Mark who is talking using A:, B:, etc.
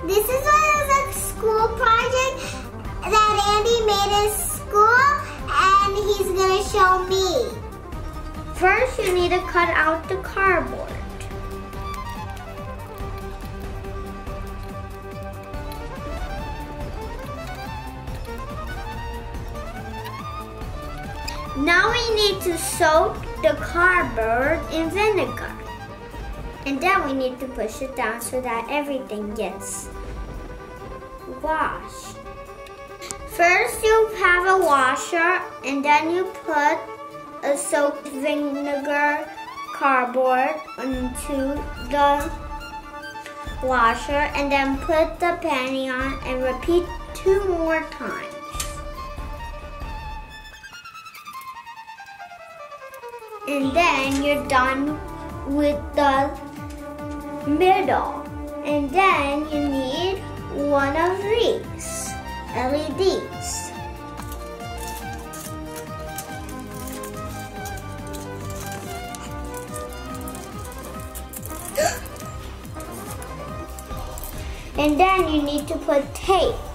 A: This is a school project that Andy made in school, and he's gonna show me. First, you need to cut out the cardboard. Now we need to soak the cardboard in vinegar. And then we need to push it down so that everything gets washed. First you have a washer, and then you put a soaked vinegar cardboard into the washer, and then put the panty on and repeat 2 more times. And then you're done with the middle. And then you need one of these LEDs. And then you need to put tape.